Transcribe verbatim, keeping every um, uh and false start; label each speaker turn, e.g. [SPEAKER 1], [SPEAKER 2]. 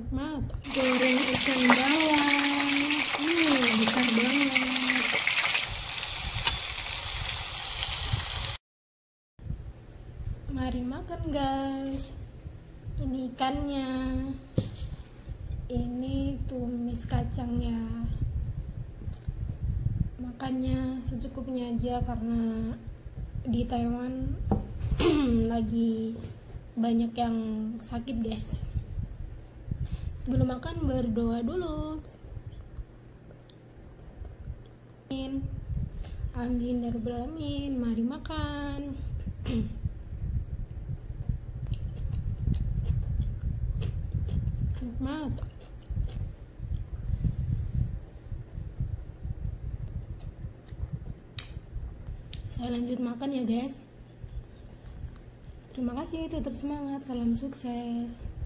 [SPEAKER 1] Nikmat. Goreng ikan bawang. Hmm, besar banget. Mari makan guys. Ini ikannya. Ini tumis kacangnya. Makannya secukupnya aja karena di Taiwan lagi banyak yang sakit guys. Sebelum makan berdoa dulu. Amin ya rabbal alamin. Mari makan. Nikmat. Saya lanjut makan ya guys. Terima kasih, tetap semangat, salam sukses.